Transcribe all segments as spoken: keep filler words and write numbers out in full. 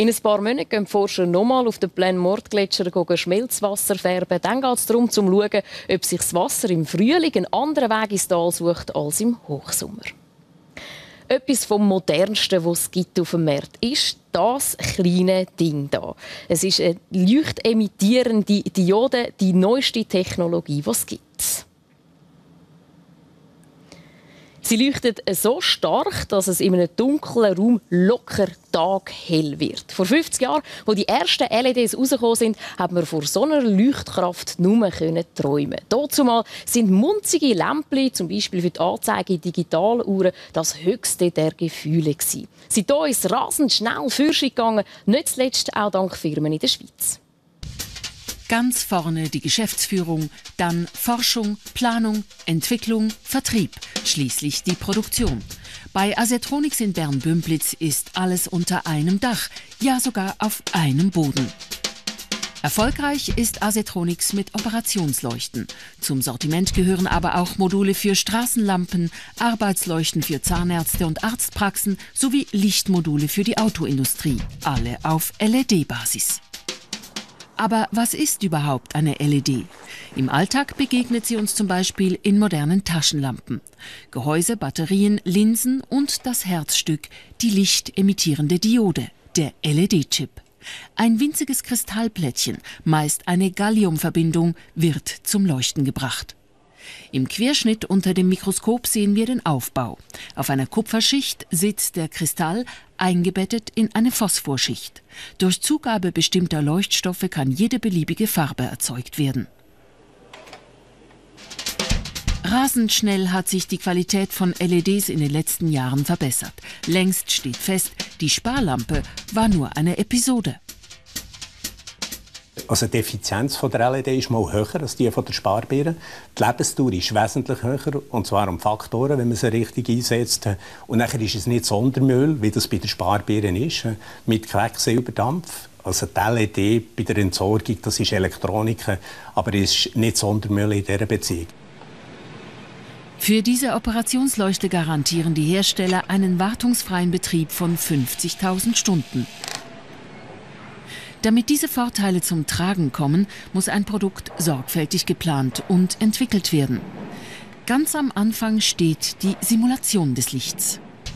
In ein paar Monaten gehen die Forscher nochmal auf den Plaine-Morte-Gletscher Schmelzwasser färben. Dann geht es darum, zu schauen, ob sich das Wasser im Frühling einen anderen Weg ins Tal sucht als im Hochsommer. Etwas vom Modernsten, was es gibt auf dem Markt, ist das kleine Ding hier. Es ist eine leuchtemittierende Diode, die neueste Technologie, die es gibt. Sie leuchtet so stark, dass es in einem dunklen Raum locker taghell wird. Vor fünfzig Jahren, als die ersten L E Ds rausgekommen sind, hat man von so einer Leuchtkraft nur träumen. Dazumal sind munzige Lämpchen, zum Beispiel für die Anzeige in Digitaluhren, das höchste der Gefühle gewesen. Seitdem ist es rasend schnell Forschung gegangen, nicht zuletzt auch dank Firmen in der Schweiz. Ganz vorne die Geschäftsführung, dann Forschung, Planung, Entwicklung, Vertrieb, schließlich die Produktion. Bei Asetronics in Bern-Bümplitz ist alles unter einem Dach, ja sogar auf einem Boden. Erfolgreich ist Asetronics mit Operationsleuchten. Zum Sortiment gehören aber auch Module für Straßenlampen, Arbeitsleuchten für Zahnärzte und Arztpraxen sowie Lichtmodule für die Autoindustrie, alle auf L E D-Basis. Aber was ist überhaupt eine L E D? Im Alltag begegnet sie uns zum Beispiel in modernen Taschenlampen. Gehäuse, Batterien, Linsen und das Herzstück, die lichtemittierende Diode, der L E D-Chip. Ein winziges Kristallplättchen, meist eine Galliumverbindung, wird zum Leuchten gebracht. Im Querschnitt unter dem Mikroskop sehen wir den Aufbau. Auf einer Kupferschicht sitzt der Kristall, eingebettet in eine Phosphorschicht. Durch Zugabe bestimmter Leuchtstoffe kann jede beliebige Farbe erzeugt werden. Rasend schnell hat sich die Qualität von L E Ds in den letzten Jahren verbessert. Längst steht fest, die Sparlampe war nur eine Episode. Also die Effizienz von der L E D ist mal höher als die von der Sparbirne. Die Lebensdauer ist wesentlich höher, und zwar um Faktoren, wenn man sie richtig einsetzt. Und nachher ist es nicht Sondermüll, wie das bei der Sparbirne ist, mit Quecksilberdampf. Also die L E D bei der Entsorgung, das ist Elektronik, aber es ist nicht Sondermüll in dieser Beziehung. Für diese Operationsleuchte garantieren die Hersteller einen wartungsfreien Betrieb von fünfzigtausend Stunden. Damit diese Vorteile zum Tragen kommen, muss ein Produkt sorgfältig geplant und entwickelt werden. Ganz am Anfang steht die Simulation des Lichts.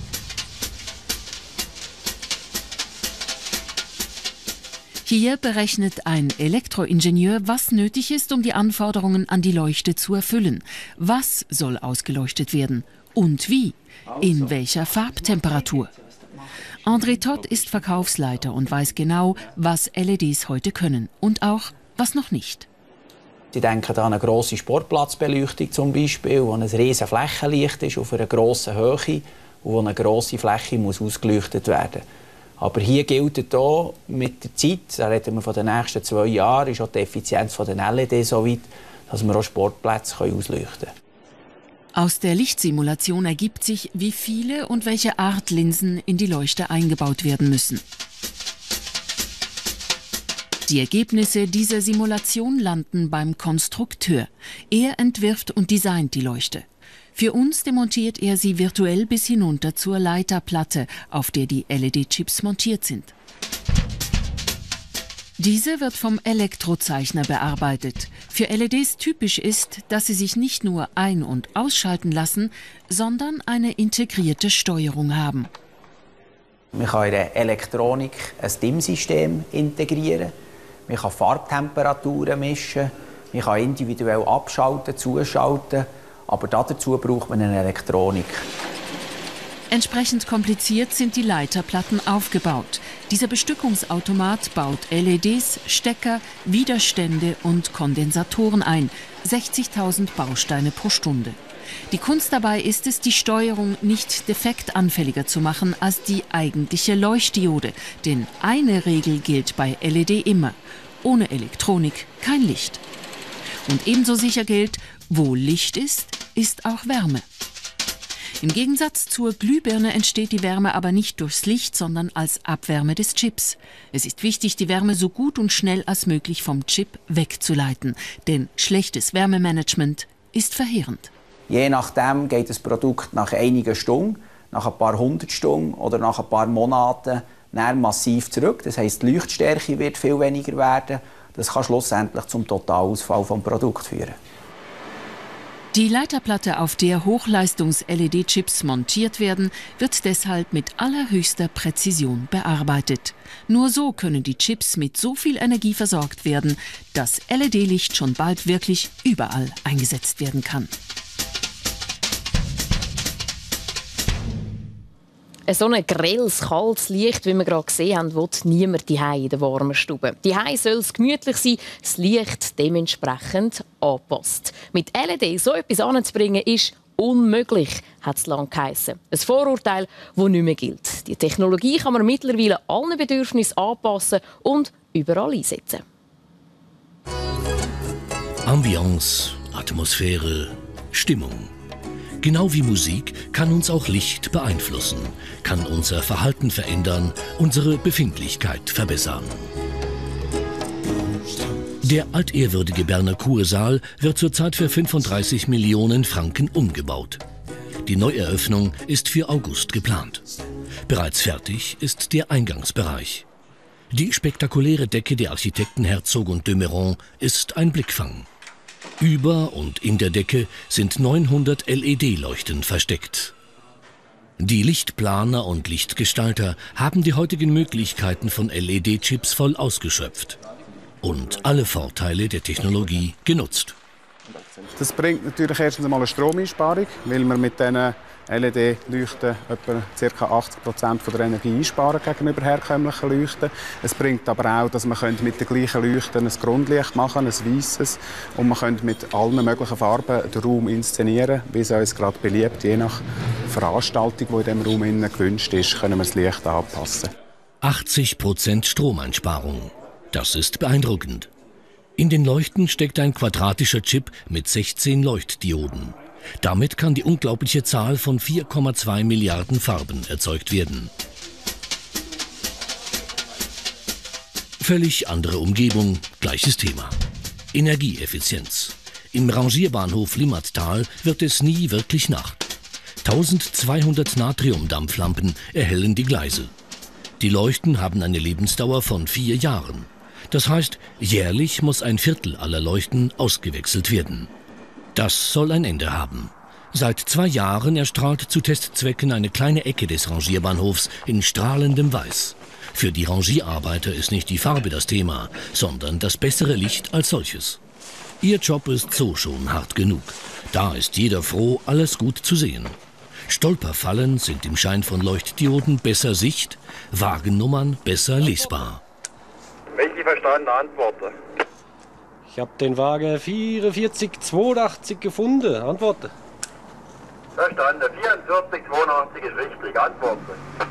Hier berechnet ein Elektroingenieur, was nötig ist, um die Anforderungen an die Leuchte zu erfüllen. Was soll ausgeleuchtet werden und wie? In welcher Farbtemperatur? André Todt ist Verkaufsleiter und weiß genau, was L E Ds heute können und auch, was noch nicht. Sie denken an eine grosse Sportplatzbeleuchtung zum Beispiel, wo ein riesiges Flächenlicht ist auf einer grossen Höhe und wo eine grosse Fläche muss ausgeleuchtet werden muss. Aber hier gilt auch mit der Zeit, da reden wir von den nächsten zwei Jahren, ist auch die Effizienz von den L E D so weit, dass wir auch Sportplätze ausleuchten können. Aus der Lichtsimulation ergibt sich, wie viele und welche Art Linsen in die Leuchte eingebaut werden müssen. Die Ergebnisse dieser Simulation landen beim Konstrukteur. Er entwirft und designt die Leuchte. Für uns demontiert er sie virtuell bis hinunter zur Leiterplatte, auf der die L E D-Chips montiert sind. Diese wird vom Elektrozeichner bearbeitet. Für L E Ds typisch ist, dass sie sich nicht nur ein- und ausschalten lassen, sondern eine integrierte Steuerung haben. Man kann in der Elektronik ein Dimmsystem integrieren, man kann Farbtemperaturen mischen, man kann individuell abschalten, zuschalten, aber dazu braucht man eine Elektronik. Entsprechend kompliziert sind die Leiterplatten aufgebaut. Dieser Bestückungsautomat baut L E Ds, Stecker, Widerstände und Kondensatoren ein. sechzigtausend Bausteine pro Stunde. Die Kunst dabei ist es, die Steuerung nicht defektanfälliger zu machen als die eigentliche Leuchtdiode. Denn eine Regel gilt bei L E D immer: ohne Elektronik kein Licht. Und ebenso sicher gilt, wo Licht ist, ist auch Wärme. Im Gegensatz zur Glühbirne entsteht die Wärme aber nicht durchs Licht, sondern als Abwärme des Chips. Es ist wichtig, die Wärme so gut und schnell als möglich vom Chip wegzuleiten, denn schlechtes Wärmemanagement ist verheerend. Je nachdem geht das Produkt nach einigen Stunden, nach ein paar hundert Stunden oder nach ein paar Monaten dann massiv zurück. Das heisst, die Leuchtstärke wird viel weniger werden. Das kann schlussendlich zum Totalausfall des Produkts führen. Die Leiterplatte, auf der Hochleistungs-L E D-Chips montiert werden, wird deshalb mit allerhöchster Präzision bearbeitet. Nur so können die Chips mit so viel Energie versorgt werden, dass L E D-Licht schon bald wirklich überall eingesetzt werden kann. So ein grelles, kaltes Licht, wie wir gerade gesehen haben, will niemand daheim in der warmen Stube. Daheim soll es gemütlich sein, das Licht dementsprechend angepasst. Mit L E D so etwas anzubringen, ist unmöglich, hat es lange geheissen. Ein Vorurteil, das nicht mehr gilt. Die Technologie kann man mittlerweile allen Bedürfnissen anpassen und überall einsetzen. Ambiance, Atmosphäre, Stimmung. Genau wie Musik kann uns auch Licht beeinflussen, kann unser Verhalten verändern, unsere Befindlichkeit verbessern. Der altehrwürdige Berner Kursaal wird zurzeit für fünfunddreißig Millionen Franken umgebaut. Die Neueröffnung ist für August geplant. Bereits fertig ist der Eingangsbereich. Die spektakuläre Decke der Architekten Herzog und de Meuron ist ein Blickfang. Über und in der Decke sind neunhundert L E D-Leuchten versteckt. Die Lichtplaner und Lichtgestalter haben die heutigen Möglichkeiten von L E D-Chips voll ausgeschöpft und alle Vorteile der Technologie genutzt. Das bringt natürlich erstens einmal eine Stromeinsparung, weil wir mit diesen L E D-Leuchten etwa ca. achtzig Prozent der Energie einsparen gegenüber herkömmlichen Leuchten. Es bringt aber auch, dass man mit den gleichen Leuchten ein Grundlicht machen, ein weisses, und man könnte mit allen möglichen Farben den Raum inszenieren, wie es uns gerade beliebt. Je nach Veranstaltung, die in diesem Raum gewünscht ist, können wir das Licht anpassen. achtzig Prozent Stromeinsparung. Das ist beeindruckend. In den Leuchten steckt ein quadratischer Chip mit sechzehn Leuchtdioden. Damit kann die unglaubliche Zahl von vier Komma zwei Milliarden Farben erzeugt werden. Völlig andere Umgebung, gleiches Thema. Energieeffizienz. Im Rangierbahnhof Limmattal wird es nie wirklich Nacht. eintausendzweihundert Natriumdampflampen erhellen die Gleise. Die Leuchten haben eine Lebensdauer von vier Jahren. Das heißt, jährlich muss ein Viertel aller Leuchten ausgewechselt werden. Das soll ein Ende haben. Seit zwei Jahren erstrahlt zu Testzwecken eine kleine Ecke des Rangierbahnhofs in strahlendem Weiß. Für die Rangierarbeiter ist nicht die Farbe das Thema, sondern das bessere Licht als solches. Ihr Job ist so schon hart genug. Da ist jeder froh, alles gut zu sehen. Stolperfallen sind im Schein von Leuchtdioden besser Sicht, Wagennummern besser lesbar. Wenn Sie verstanden antworten. Ich habe den Wagen vierundvierzig zweiundachtzig gefunden. Antworten. Verstanden. vierundvierzig zweiundachtzig ist richtig. Antworten.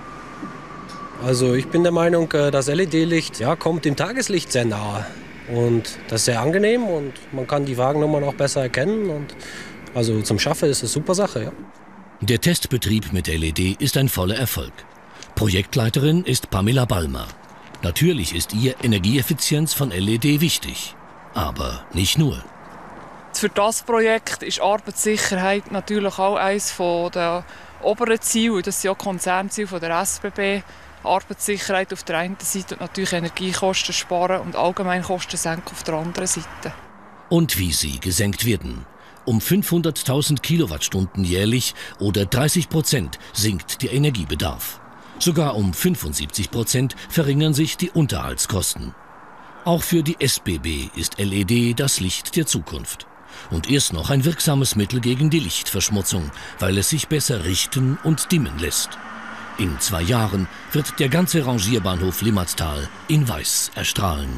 Also ich bin der Meinung, das L E D-Licht ja, kommt dem Tageslicht sehr nahe. Und das ist sehr angenehm und man kann die Wagennummern auch besser erkennen. Und also zum Schaffen ist es eine super Sache. Ja. Der Testbetrieb mit L E D ist ein voller Erfolg. Projektleiterin ist Pamela Ballmer. Natürlich ist ihr Energieeffizienz von L E D wichtig. Aber nicht nur. Für das Projekt ist Arbeitssicherheit natürlich auch eines der oberen Ziele. Das sind auch Konzernziele der S B B. Arbeitssicherheit auf der einen Seite und natürlich Energiekosten sparen und allgemein Kosten senken auf der anderen Seite. Und wie sie gesenkt werden. Um fünfhunderttausend Kilowattstunden jährlich oder dreißig Prozent sinkt der Energiebedarf. Sogar um fünfundsiebzig Prozent verringern sich die Unterhaltskosten. Auch für die S B B ist L E D das Licht der Zukunft. Und erst noch ein wirksames Mittel gegen die Lichtverschmutzung, weil es sich besser richten und dimmen lässt. In zwei Jahren wird der ganze Rangierbahnhof Limmattal in Weiß erstrahlen.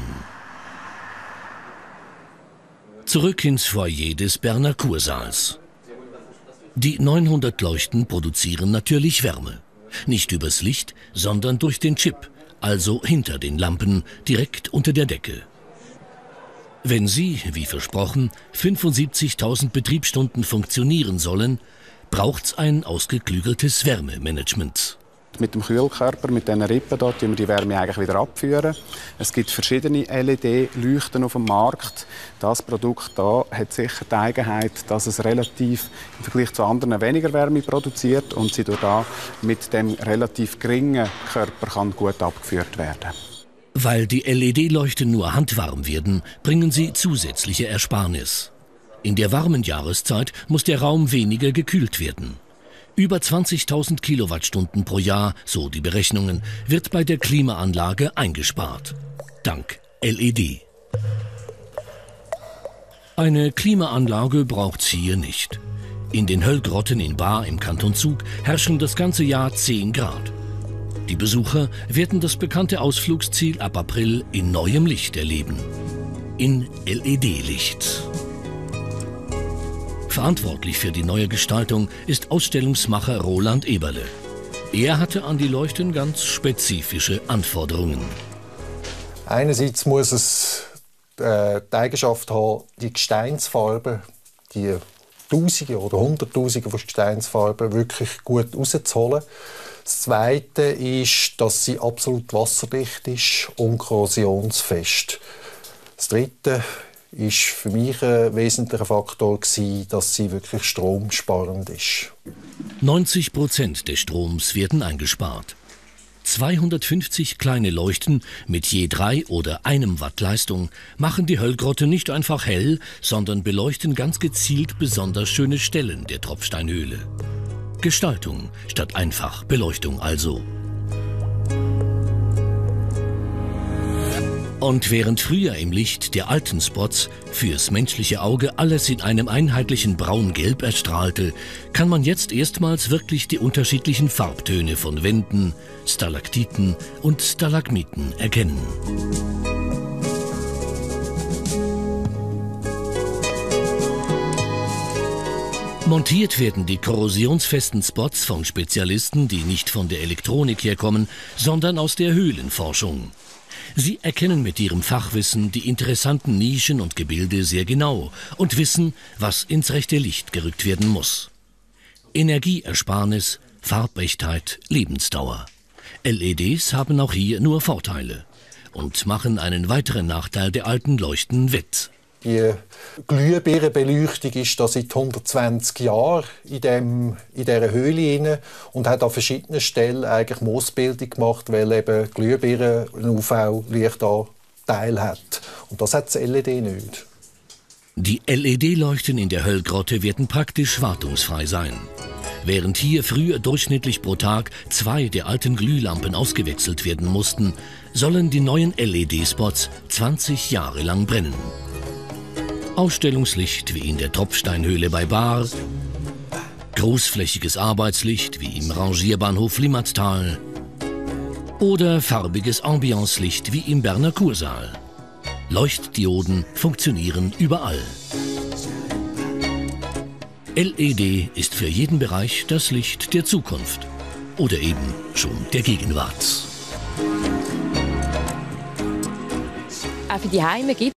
Zurück ins Foyer des Berner Kursaals. Die neunhundert Leuchten produzieren natürlich Wärme. Nicht übers Licht, sondern durch den Chip, also hinter den Lampen, direkt unter der Decke. Wenn sie, wie versprochen, fünfundsiebzigtausend Betriebsstunden funktionieren sollen, braucht's ein ausgeklügeltes Wärmemanagement. Mit dem Kühlkörper, mit diesen Rippen dort, wir die Wärme eigentlich wieder abführen. Es gibt verschiedene L E D-Leuchten auf dem Markt. Das Produkt hier hat sicher die Eigenheit, dass es relativ im Vergleich zu anderen weniger Wärme produziert und sie durch da mit dem relativ geringen Körper kann gut abgeführt werden. Weil die L E D-Leuchten nur handwarm werden, bringen sie zusätzliche Ersparnis. In der warmen Jahreszeit muss der Raum weniger gekühlt werden. Über zwanzigtausend Kilowattstunden pro Jahr, so die Berechnungen, wird bei der Klimaanlage eingespart. Dank L E D. Eine Klimaanlage braucht's hier nicht. In den Höllgrotten in Baar im Kanton Zug herrschen das ganze Jahr zehn Grad. Die Besucher werden das bekannte Ausflugsziel ab April in neuem Licht erleben. In L E D-Licht. Verantwortlich für die neue Gestaltung ist Ausstellungsmacher Roland Eberle. Er hatte an die Leuchten ganz spezifische Anforderungen. Einerseits muss es äh, die Eigenschaft haben, die Gesteinsfarben, die Tausende oder Hunderttausende von Gesteinsfarben wirklich gut rauszuholen. Das Zweite ist, dass sie absolut wasserdicht ist und korrosionsfest. Das Dritte ist für mich ein wesentlicher Faktor, dass sie wirklich stromsparend ist. neunzig Prozent des Stroms werden eingespart. zweihundertfünfzig kleine Leuchten mit je drei oder einem Watt Leistung machen die Höllgrotte nicht einfach hell, sondern beleuchten ganz gezielt besonders schöne Stellen der Tropfsteinhöhle. Gestaltung statt einfach Beleuchtung also. Und während früher im Licht der alten Spots fürs menschliche Auge alles in einem einheitlichen Braun-Gelb erstrahlte, kann man jetzt erstmals wirklich die unterschiedlichen Farbtöne von Wänden, Stalaktiten und Stalagmiten erkennen. Montiert werden die korrosionsfesten Spots von Spezialisten, die nicht von der Elektronik herkommen, sondern aus der Höhlenforschung. Sie erkennen mit ihrem Fachwissen die interessanten Nischen und Gebilde sehr genau und wissen, was ins rechte Licht gerückt werden muss. Energieersparnis, Farbechtheit, Lebensdauer. L E Ds haben auch hier nur Vorteile und machen einen weiteren Nachteil der alten Leuchten wett. Die Glühbirnenbeleuchtung ist da seit hundertzwanzig Jahren in, dem, in dieser Höhle rein und hat an verschiedenen Stellen eigentlich Moosbildung gemacht, weil eben Glühbirnen einen U V-Lichtanteil hat. Und das hat das L E D nicht. Die L E D-Leuchten in der Höllgrotte werden praktisch wartungsfrei sein. Während hier früher durchschnittlich pro Tag zwei der alten Glühlampen ausgewechselt werden mussten, sollen die neuen L E D-Spots zwanzig Jahre lang brennen. Ausstellungslicht wie in der Tropfsteinhöhle bei Baar, großflächiges Arbeitslicht wie im Rangierbahnhof Limmattal oder farbiges Ambiancelicht wie im Berner Kursaal. Leuchtdioden funktionieren überall. L E D ist für jeden Bereich das Licht der Zukunft oder eben schon der Gegenwart. Auch für die Heime gibt